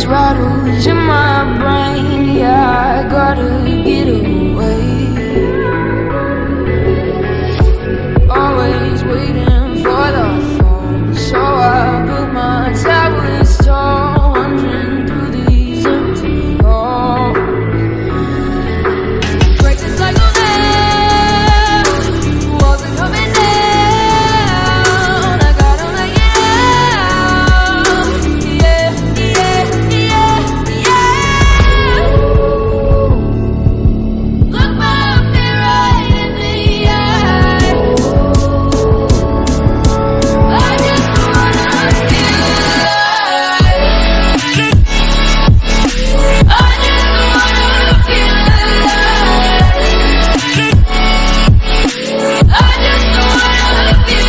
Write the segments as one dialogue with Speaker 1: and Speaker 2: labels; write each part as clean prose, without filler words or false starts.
Speaker 1: rattles in my brain. Yeah, I gotta get away. Always waiting for the phone, so I built my tablets tall, wandering through these empty halls. Break the cycle now, walls are coming down. I gotta make it out. Yeah, yeah, yeah, yeah. Look me right in the eye. I just wanna feel alive. I just wanna feel alive. I just wanna feel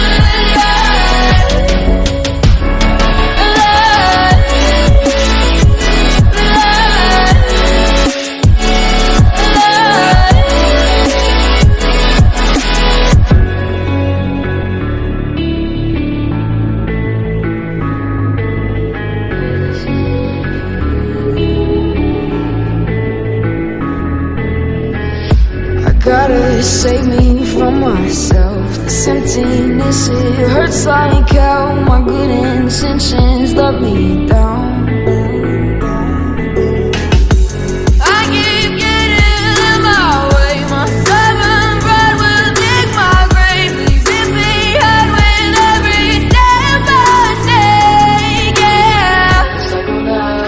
Speaker 1: Gotta save me from myself. This emptiness, it hurts like hell. My good intentions let me down. I keep getting in my way. My stubborn pride will dig my grave, leaving behind with every step I take. Yeah, circle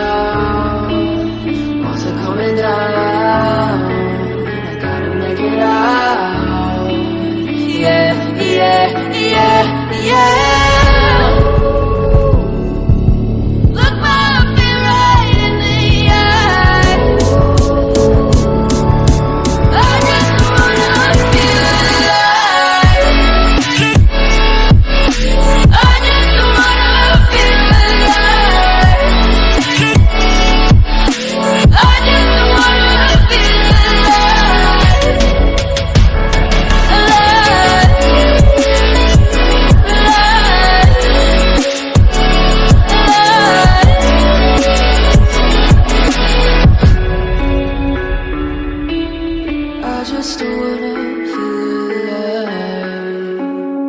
Speaker 1: down, walls are coming down. Make it out. Yeah, yeah, yeah, yeah. Look me right in the eye. I just wanna feel alive. I just wanna feel alive. I just wanna feel alive. I just wanna feel alive.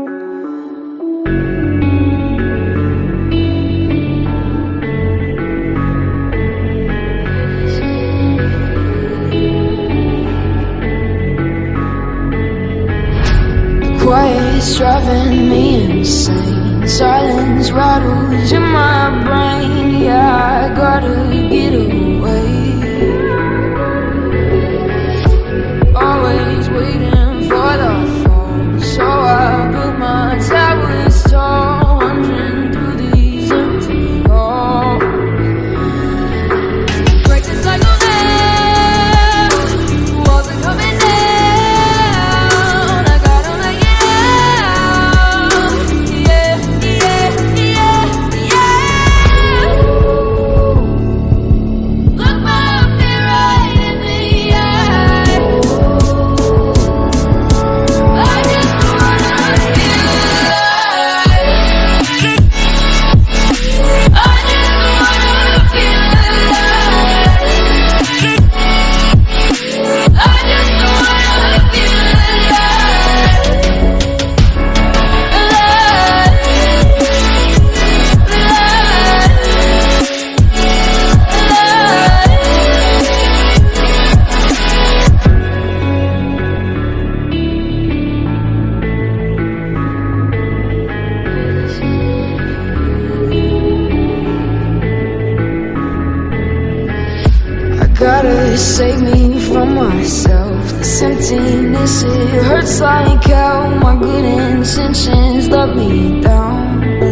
Speaker 1: Quiet's driving me insane. Silence rattles in my brain. Yeah, I gotta get away. Always waiting for the phone, so I built my tablets tall, wandering through these empty halls. Break the cycle now, walls are coming down. I gotta make it out. Yeah, yeah, yeah, yeah. Look me right in the eye. I just wanna feel alive. I just wanna feel alive. I just wanna feel Gotta save me from myself. This emptiness, it hurts like hell. My good intentions let me down.